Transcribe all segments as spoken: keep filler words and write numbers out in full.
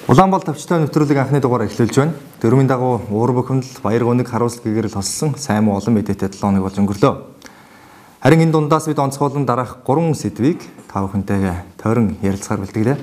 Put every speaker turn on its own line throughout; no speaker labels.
Улаан бал тавчтай нэвтрүүлэг анхны дугаараа эхлүүлж байна. Дөрмийн дагуу уур бухимдал, баяр гооныг харуулсал гэгэрэл тоссон сайн муу олон мэдээтэй долоо хоног болж өнгөрлөө. Харин энэ дундаас бид онцгойлон дараах гурван сэдвийг та бүхэнтэйгээ тойрон ярилцахаар бэлтгэлээ.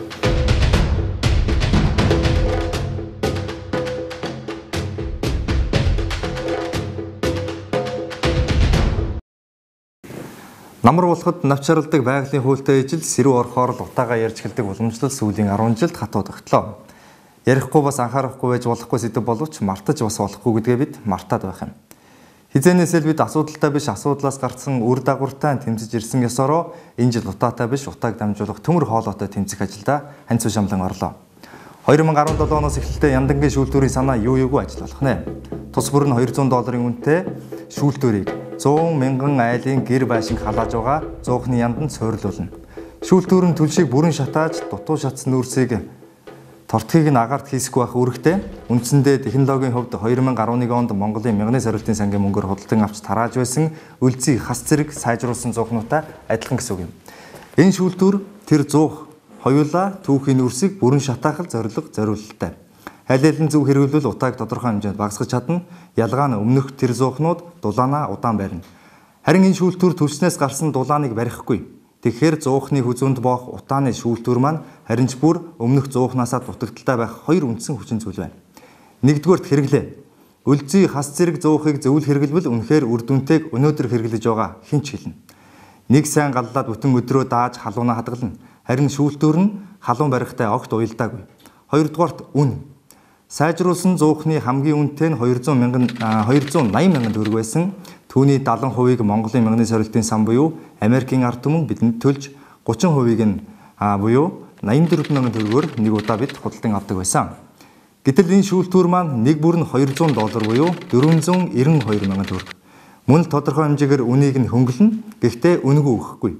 Намар болоход навчарладаг байгалийн хуультай ижил сэрүү орохоор л утаагаа ярьж эхэлдэг уламжлал сүүлийн арван жилд хатуу тогтлоо. Ярихгүй бас анхаарахгүй байж болохгүй сэдв боловч мартаж бас болохгүй гэдгээ бид мартаад байх юм. Хизээнээсээ бид асуудалтай биш асуудлаас гарсан үр дагавартай тэмцэж ирсэн ёсороо энэ жил утаатай биш утааг дамжуулах төмөр хоолойтой тэмцэх ажилдаа хань цушамлан орлоо. хоёр мянга арван долоо оноос эхэлтэй яндангийн шүүлтүүрийн санаа юу юугүй ажил болох нэ. Тус бүр нь хоёр зуун долларын үнэтэй шүүлтүүрийг зуун мянган айлын гэр байшинг халааж байгаа зуухны янданд суйрлуулна. Шүүлтүүр нь түлшийг бүрэн шатааж дутуу шатсан нүүрсийг тортхийг нь агаарт хийсгүй байх үүрэгтэй. Үндсэндээ технологийн хувьд хоёр мянга арван нэг онд Монголын мянганы сорилтын сангийн мөнгөөр худалдан авч тарааж байсан үлзий хас зэрэг сайжруулсан зуухнуудаа адилхан гэсэн үг юм. Энэ шүүлтүүр тэр зуух хоёулаа түүхийн нүүрсийг бүрэн шатаах зорилго зориулалтай. Аль алин зөв хэрэглүүл утааг тодорхой хэмжээнд багасгах чадна. Ялгаа нь өмнөх тэр зуухнууд дулаанаа удаан барина. Харин энэ шүүлтүүр төлснөөс гарсан дулааныг барихгүй. Тэгэхээр зуухны хүзүүнд боох утааны шүүлтүүр маань харин ч бүр өмнөх зуухнасаа дутагдaltaй байх хоёр үндсэн хүчин зүйл байна. Нэгдүгээрт хэрэглээ. Үлзий хас зэрэг зуухыг зөвл хэрэглэвэл үнэхээр үр дүнтэйг өнөөдөр хэрэглэж байгаа хэн ч хэлнэ. Нэг сайн галлаад бүтэн өдрөө дааж халуунаа хадгална. Харин шүүлтүүр нь халуун барихтай огт уялдаагүй. Хоёрдугаарт үн. Сайжруулсан зуухны хамгийн үнэтэй нь хоёр зуун мянган хоёр зуун найман мянган төгрөг байсан. Түүний дадлан хувийг Монголын мянганы сорилтын сан буюу Америкийн ард түмэн бидэнд төлж гучин хувийг нь буюу найман дөрвөн мянган төгрөгөөр нэг удаа бид худалдан авдаг байсан. Гэтэл энэ шүүлтүүр маань нэг бүр нь хоёр зуун доллар буюу дөрвөн зуун найман хоёр мянган төгрөг. Мөн л тодорхой хэмжээгээр үнийг нь хөнгөлнө. Гэхдээ үнэгүй өгөхгүй.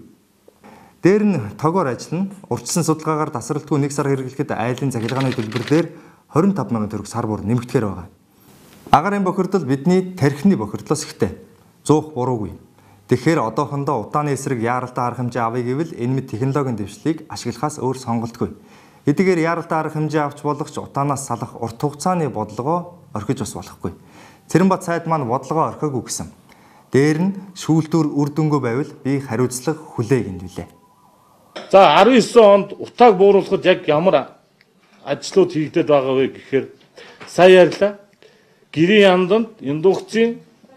Дээр нь тогоор ажиллана. Урьдчилан судалгаагаар тасралтгүй нэг сар хэрэглэхэд айлын захиргааны төлбөр дээр хорин тав мянган төгрөг сар бүр нэмэгдэхээр байгаа. Агарын бохирдол бидний тархины бохирдлоос ихтэй. Зуух буруугүй. Тэгэхээр одоохондоо утааны эсрэг яаралтай арга хэмжээ авъя гэвэл энэ мэд технологийн дэвшлийг ашиглахаас өөр сонголтгүй. Эдгээр яаралтай арга хэмжээ авч болох ч утаанаас салах урт хугацааны бодлогоо орхиж бас болохгүй. Цэрэнбат сайд маань бодлогоо орхиогүй гэсэн. Дээр нь шүүлтүүр үр дүнгүй байвал би хариуцлага хүлээг гэнэ.
За арван девять онд утааг бууруулахад яг ямар ажлууд хийгдээд байгаа вэ гэхээр сая ярьлаа. Гэрийн янданд индукцийн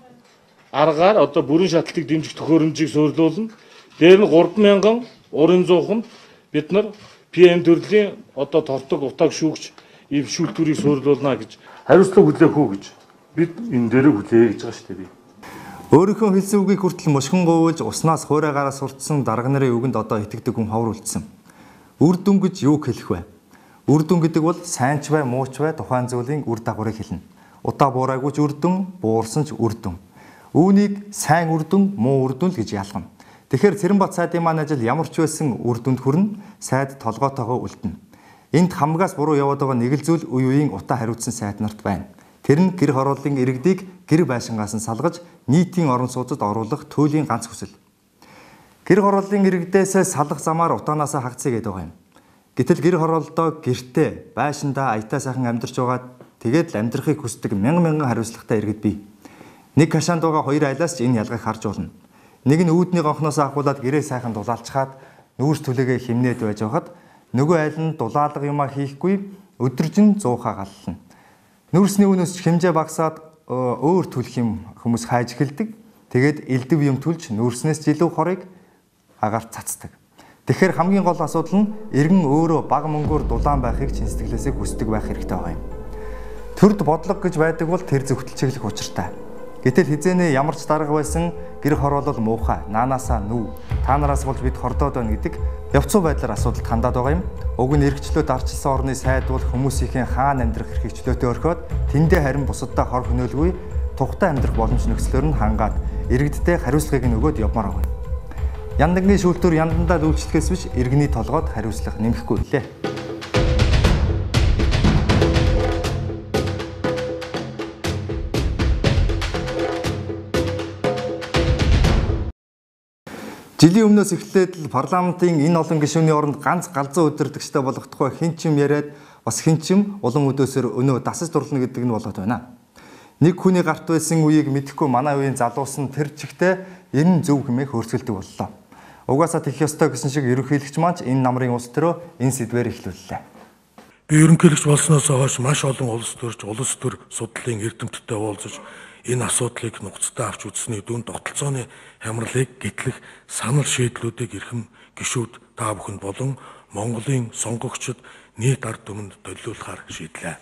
аргаар одоо бүрэн шаталтыг дэмжих төхөөрөмжийг суйрлуулна. Дээр нь гурван мянган урын зууханд бид нар пи эм төрлийн одоо тортог утааг шүүгч ийм шүүлтүүрийг суйрлуулна гэж хариуцлага хүлээх үү гэж бид энэ дээр хүлээе гэж байгаа шүү дээ.
Өөрийнхөө хэлсэн үгийг хүртэл мушгин говуулж уснаас хуурайгаараа суртсан дарга нарын үгэнд одоо итгэдэг хүн ховор үлдсэн. Үр дүн гэж юу хэлэх вэ? Үр дүн гэдэг бол сайн ч бай, муу ч бай тухайн зүйлийн үр дагаврыг хэлнэ. Утаа буураагүй ч үр дүн, буурсан ч үр дүн. Үүнийг сайн үр дүн, муу үр дүн л гэж ялгана. Тэгэхээр Цэрэнбат сайдын маань ажил ямар ч байсан үр дүнд хүрнэ, сайд толгоотойгоо үлдэнэ. Энд хамгаас буруу яваад байгаа нэг л зүйл үе үеийн утаа хариуцсан сайд нарт байна. Тэр нь гэр хорооллын иргэдийг гэр байшингаас нь салгаж нийтийн орон сууцад оруулах туйлын ганц хүсэл. Гэр хорооллын иргэдээс салах замаар утаанаасаа хагцъя гэдэг байгаа юм. Гэтэл гэр хорооллоо гэртээ байшиндаа аятаа сайхан амьдарч байгаа тэгээд л амьдрахыг хүсдэг мянган мянган хариуцлагатай иргэд бий. Нэг кашаанд байгаа хоёр айлаас ч энэ ялгааг харж болно. Нэг нь үүдний гонхноос ахуулаад гэрээ сайхан дулаалчхаад нүүрс түлээгээ химнээд байж байхад нөгөө айл нь дулаалга юмаа хийхгүй өдөржин зуухаа галлана. Нүүрсний үнээс хэмжээ багасаад өөр түлх юм хүмүүс хайж эхэлдэг. Тэгээд элдэв юм түлж нүүрснээс жилүү хорыг агаарт цацдаг. Тэгэхээр хамгийн гол асуудал нь иргэн өөрөө бага мөнгөөр дулаан байхыг чин сэтгэлээсээ хүсдэг байх хэрэгтэй байгаа юм. Төрд бодлого гэж байдаг бол тэр зөвхөлт чиглэх учиртай. Гэтэл хизээнэ ямар ч дарга байсан гэр хороолол муухай, наанаасаа нүү, та нараас болж бид хордоод байна гэдэг явцуу байдлаар асуудалд хандаад байгаа юм. Уг нь эрхчлөөд арчилсан орны сайд бол хүмүүсийн хаана амьдрах эрхийг чөлөөтэй орхиод тэндээ харин бусаддаа хор хөнөөлгүй тухтай амьдрах боломж нөхцлөөр нь хангаад иргэдтэй хариуцлагыг нь өгөөд явмаар байгаа юм. Яндангийн шүүлтүүр яндандаа үйлчлэхээс биш иргэний толгойд хариуцлага нэмэхгүй лээ. Жилийн өмнөөс эхлээд л парламентын энэ олон гишүүний оронд ганц галзуу удирдагчтай болох тухай хэн ч юм яриад бас хинчим улам өдөөсөр өнөө дасаж дурлана гэдэг нь болоод байна. Нэг хүний гарт байсан үеийг мэдэхгүй манай үеийн залуус нь тэр чигтээ энэ зөв хэмээх өөрчлөлтөг боллоо. Угаасаа тэгэх ёстой гэсэн шиг ерөнхийлөгч маань энэ намрын улс төрөө энэ сэдвээр эхлүүллээ.
Би ерөнхийлөгч болсноос хойш маш олон улс төрч, улс төр судлалын эрдэмтдтэй уулзаж энэ асуудлыг нухацтай авч үзсний дүн тогтолцооны хямралыг гэтлэх санал шийдлүүдийг эрхэм гишүүд та бүхэнд болон Монголын сонгогчид нийт ард түмэнд төлөвлөхөөр шийдлээ.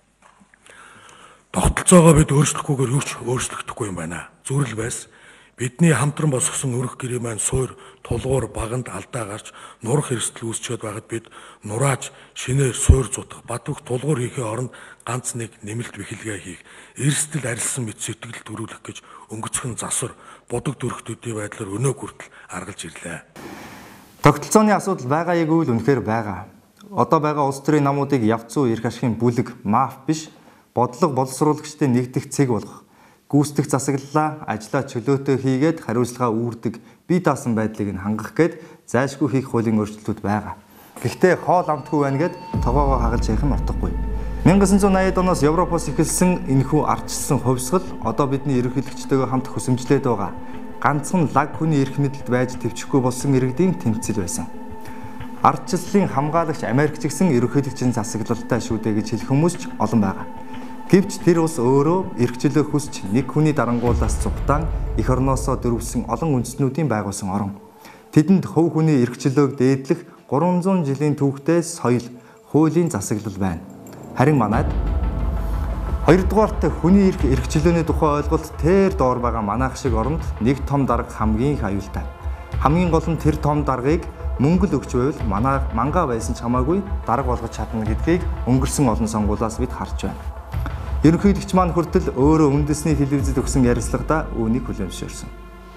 Тогтолцоогоо бид өөрчлөхгүйгээр юу ч өөрчлөгдөхгүй юм байна. Зүрэл байс бидний хамтран босгосон өрх гэрээ маань суур тулгуур баганд алдаа гарч нурах эрсдэл үүсчихэд байгаад бид нурааж шинээр суур зутах бадвах тулгуур хийхээ оронд ганц нэг нэмэлт бэхэлгээ хийх эрсдэл арилсан мэт сэтгэл төрүүлэх гэж өнгөцхөн засвар будаг дүрхтүүдийн байдлаар өнөө хүртэл аргалж ирлээ.
Тогтолцооны асуудал байгаа яг үйл үнэхээр байгаа. Одоо байгаа улс төрийн намуудыг явцуу эрх ашигын бүлэг маф биш бодлого боловсруулагчдын нэгдэх цэг болгох, гүйцэтгэх засаглалаа ажлаа чөлөөтэй хийгээд хариуцлага үүрдэг бие даасан байдлыг нь хангах гээд зайлшгүй хийх хуулийн өөрчлөлтүүд байгаа. Гэхдээ хоол амтгүй байна гэд тогоогоо хагалж явах нь утгагүй. мянга девятьсот восемьдесят оноос Европоос эхэлсэн энэхүү ардчилсан хувьсгал одоо бидний ерөнхийлөгчтэйгээ хамт хөсөмжлээд байгаа. Ганцхан лаг хүний эрх мэдэлд байж төвчгүй болсон иргэдийн тэмцэл байсан. Ардчилсан хамгаалагч Америк ч гэсэн ерөнхийлөгчийн засаглалтай шүү дээ гэж хэлэх хүмүүс ч олон байгаа. Гэвч тэр ус өөрөө эрхчлөө хүсч нэг хүний дарангуулаас цугтаан эх орноосоо дөрвсөн олон үндэстнүүдийн байгуулсан орон. Тэдэнд хувь хүний эрхчлөөг дээдлэх гурван зуун жилийн түүхтэй соёл, хуулийн засаглал байна. Харин манайд хоёрдугаарт хүний эрх эрхчлөөний тухай ойлголт тэр доор байгаа манайх шиг оронд нэг том дарга хамгийн их аюултай. Хамгийн гол нь тэр том даргыг мөнгө л өгч байвал манай мангаа байсан ч хамаагүй дарга болгож чадна гэдгийг өнгөрсөн олон сонгуулиас бид харж байна. Ерөнхийлөгч маань хүртэл өөрөө үндэсний телевизэд өгсөн ярилцлагада үүнийг хүлээмжшүүлсэн.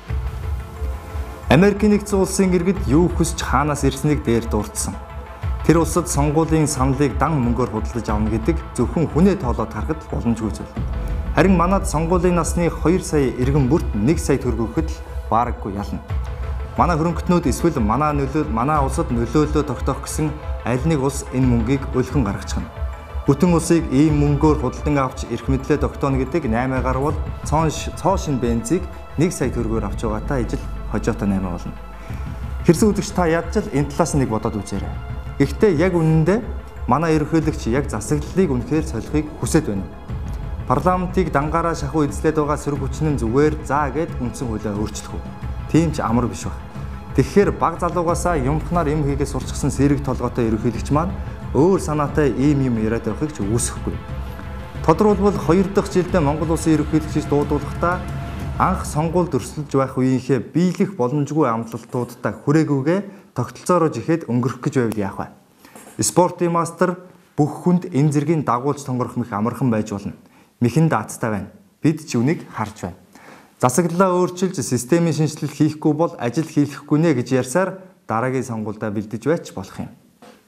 Америкийн нэгдсэн улсын иргэд юу хүсч хаанаас ирснийг дээр дурдсан. Тэр улсад сонгуулийн саналыг дан мөнгөөр худалдаж авна гэдэг зөвхөн хүнээ тоолоод харахад боломжгүй зүйл. Харин манад сонгуулийн насны хоёр сая иргэн бүрт нэг сая төгрөг өгөхөд л баараггүй ялна. Манай хөрөнгөтнүүд эсвэл манай нөлөө манай улсад нөлөөлөө тогтоох гэсэн аль нэг улс энэ мөнгийг өлхөн гаргачихна. Бүтэн улсыг ийм мөнгөөр худалдан авч эрх мэдлээ тогтооно гэдэг наймаа гарвал цоо шин бензийг нэг сая төгрөгөөр авч байгаатай ижил хожоотой наймаа болно. Хэрсэн үзэгч та ядчил энэ талаас нэг бодоод үзээрэй. Гэхдээ яг үнэндээ манай ерөнхийлөгч яг засаглалыг үнэхээр солихыг хүсэж байна. Парламентыг дангаараа шахуу эзлээд байгаа сөрөг хүчин нь зүгээр заа гэд үндсэн хуулиа өөрчлөх үү? Тийм ч амар биш баг. Тэгэхээр баг залуугаасаа юмхнаар юм хийгээ сурчсан сэрэг толгойтой ерөнхийлөгч маань өөр санаатай ийм юм яриад байхыг ч үүсэхгүй. Тодорхойлбол хоёр дахь жилдээ Монгол улсын ерөнхийлөгчийг дуудуулахдаа анх сонгуульд өрсөлдөж байх үеийнхээ биелэх боломжгүй амлалтуудтай хүрээгүйгээ тогтолцоороо жихэд өнгөрөх гэж байвал яах вэ? Спортын мастер бүх хүнд энэ зэргийн дагуулж тонгорох мэх амархан байж болно. Мэхэнд даацтай байна. Бид ч үнийг харж байна. Засаглалаа өөрчилж системийн шинжилэл хийхгүй бол ажил хийхгүй нэ гэж ярьсаар дараагийн сонгуульдаа бэлдэж байж болох юм.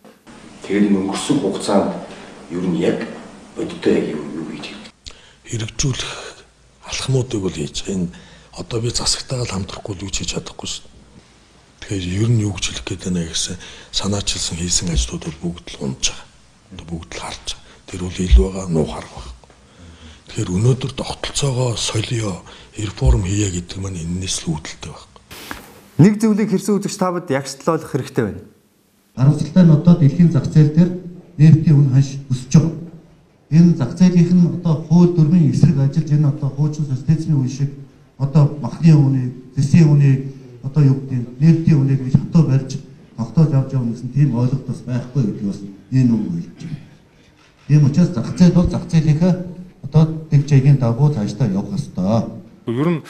Тэгээд өнгөрсөн хугацаанд ер нь яг бодиттой юм юу гэж
хэрэгжүүлэх алхмуудыг бол хийж энэ одоо би засагтайгаа хамтрахгүй л юу ч хийж чадахгүй шүү. Тэгэхээр ер нь юу гэж хэлэх гээд байна гэсэн санаачилсан хийсэн ажлууд бол бүгд л унж байгаа. Бүгд л харж байгаа. Тэр бол ил байгаа, нуу харах байхгүй. Тэгэхээр өнөөдөр тогтолцоогоо солио, реформ хийе гэдэг маань энэс л үүдэлтэй байхгүй.
Нэг зүйлийг хэрсэн үзэгч та бид ягшлуулах хэрэгтэй байна.
Харамсалтай нь одоо дэлхийн зах зээл дээр нефтийн үн ханш өсөж байгаа. Энэ зах зээлийнх нь одоо хууль дүрмийн эсрэг ажиллаж энэ одоо хуучин социализмын үе шиг одоо махны үнийг, зэсийн үнийг одоо юу гэдэг нефтийн үнийг гэж хатуу барьж тогтоож авч явна гэсэн тийм ойлголт бас байхгүй гэдэг бас энэ үг хэлж байна. Тийм учраас зах зээл бол зах зээлийнхээ одоо дэг жигийн дагуу цаашдаа явах ёстой.
Ер нь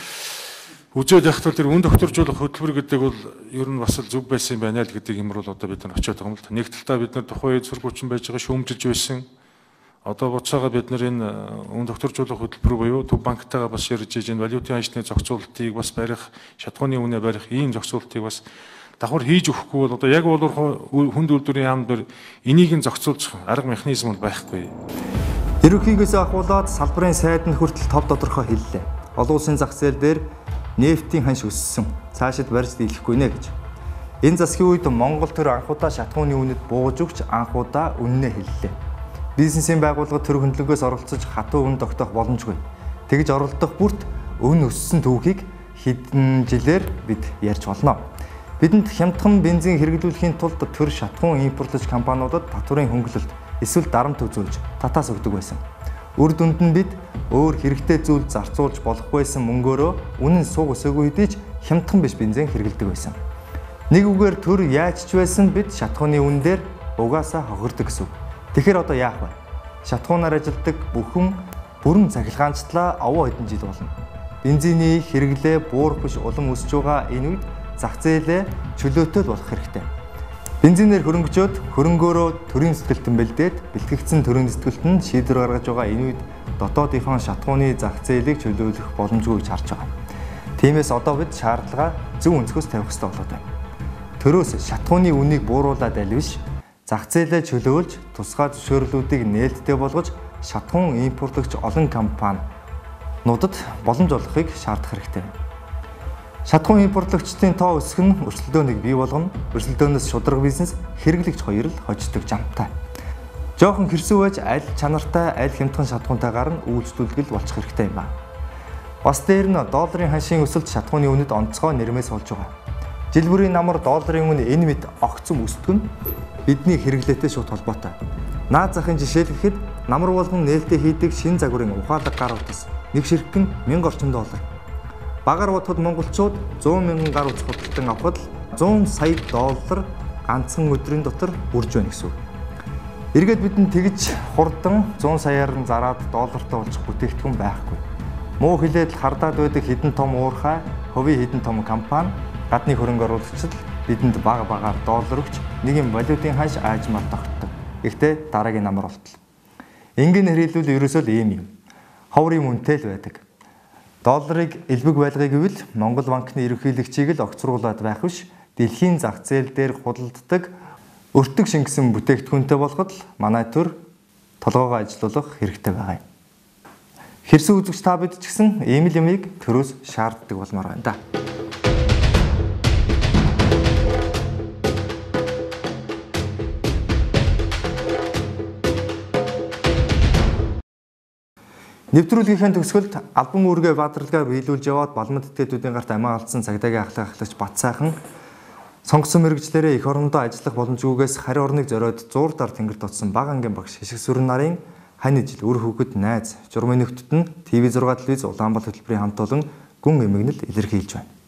үзээд явахдаа тэр үн докторжуулах хөтөлбөр гэдэг бол ер нь бас л зөв байсан юм байна л гэдэг юм бол одоо бид нар очиод байгаа юм л. Нэг талдаа бид нар тухайн үед сургуучин байж байгаа шүүмжилж байсан. Одоо буцаага бид нар энэ үн докторжуулах хөтөлбөр буюу төв банктайгаа бас ярьж иж энэ валютын ханшны зохицуулалтыг бас барих, шатгууны үнэ барих ийм зохицуулалтыг бас давхар хийж өгөхгүй бол одоо яг бол хүнд үйлдвэрийн яамд энийг нь зохицуулж арга механизм бол байхгүй.
Ерөнхийгөөс ахуулаад салбарын сайд нь хүртэл тов тодорхой хэллээ. Олон улсын зах зээл дээр нефтийн ханш өссөн. Цаашид барьж дийлэхгүй нэ гэж. Энэ засгийн үед Монгол төр анхудаа шатгууны үнэд бууж өгч анхудаа үнэнээ хэллээ. Бизнесийн байгууллага төр хөндлөнгөөс оролцож хатуу үн тогтоох боломжгүй. Тэгж оролдох бүрт өн өссөн түүхийг хэдэн жилээр бид ярьж болно. Бидэнд хямдхан бензин хэрэглүүлэхийн тулд төр шатхуун импортлогч компаниудад татварын хөнгөлөлт эсвэл дарамт үзүүлж татаас өгдөг байсан. Үр дүнд нь бид өөр хэрэгтэй зүйл зарцуулж болохгүйсэн мөнгөөрөө үнэн сууг өсөөгүй хэдий ч хямдхан биш бензин хэрэглэдэг байсан. Нэг үгээр төр яаж ч байсан бид шатхууны үн дээр угаасаа хохирдог гэсэн. Тэгэхээр одоо яах вэ? Шатхуунаар ажилтдаг бүхэн бүрэн цахилгаанчлаа овоо хэдэн жил болно. Бензиний хэрэглээ буурах биш улам өсөж байгаа энэ үед зах зээлээ чөлөөтэй болох хэрэгтэй. Бензинээр хөрөнгөчөөд хөрөнгөөрөө төрийн сэтгэлтэн бэлдээд бэлтгэгдсэн төрийн сэтгэлтэн шийдвэр гаргаж байгаа энэ үед дотоодынхон шатхууны зах зээлийг чөлөөлөх боломжгүй гэж харж байгаа. Тиймээс одоо бид шаардлага зөв өнцгөөс тавих хэрэгтэй болоод байна. Төрөөс шатхууны үнийг бууруулаад аль биш зах зээлээ чөлөөлж тусгай зөвшөөрлүүдийг нээлттэй болгож шатхуун импортлогч олон компаниудад боломж олгохыг шаардах хэрэгтэй. Шатхуун импортлогчдын тоо өсөх нь өрсөлдөөнийг бий болгоно. Өрсөлдөөнөөс шударга бизнес хэрэглэгч хоёр л хождог жамтай. Жохон хэрсүү байж аль чанартай, аль хямдхан шатхуунтайгаар нь үйлчлүүлгэл болчих хэрэгтэй юм ба. Бас дээр нь долларын ханшийн өсөлт шатхууны үнэд онцгой нэрмээс болж байгаа. Жил бүрийн намар долларын үнэ энэ мэт огцом өсдөг нь бидний хэрэглээтэй шууд холбоотой. Наад захын жишээлхэхэд намар болгон нээлттэй хийдэг шин загварын ухаалаг гар утас нэг ширхэг нь мянган орчим доллар. Багаар бодоход монголчууд зуун мянган гар утас худалдан авахад зуун сая доллар ганцхан өдрийн дотор үрж байна гэсэн үг. Эргээд бидэнд тэгж хурдан зуун саяар нь зараад доллартай болчих бүтээгдэхүүн байхгүй. Муу хилээд хардаад байдаг хэдэн том уурхай, хувийн хэдэн том компани, гадны хөрөнгө оруулагчид бидэнд бага багаар доллар өгч нэгэн валютын ханш аажмаар тогтдог. Гэхдээ дараагийн намар болтол. Энгийн хэлбэл ерөөсөө л ийм юм. Ховрын үнэтэй л байдаг. Долларыг элбэг байлгая гэвэл Монгол банкны ерөнхийлөгчийг л огцруулад байх биш, дэлхийн зах зээл дээр худалддаг өртөг шингэсэн бүтээгдэхүүнтэй болоход л манай төр толгоогоо ажилуулах хэрэгтэй байгаа юм. Хэрсүү үзэгч та бид ч гэсэн ийм л юмыг төрөөс шаарддаг болмоор байна да. Нэвтрүүлгийнхээ төгсгөлд албан үүргээ баатарлагаар биелүүлж яваад балмад этгээдүүдийн гарт амиа алдсан цагдаагийн ахлах ахлагч Бат сайхан сонгосон мэрэгчлэрээ эх орондоо ажиллах боломжгүйгээс харь орныг зориод зуурдаар тэнгэрт оцсон бага ангийн багш Хишиг сүрэн нарын хань ижил үр хүүхэд найз журмын нөхдөд нь ТV зураг телевиз Улаан Бал хөтөлбөрийн хамт олон гүн эмгэнэл илэрхийлж байна.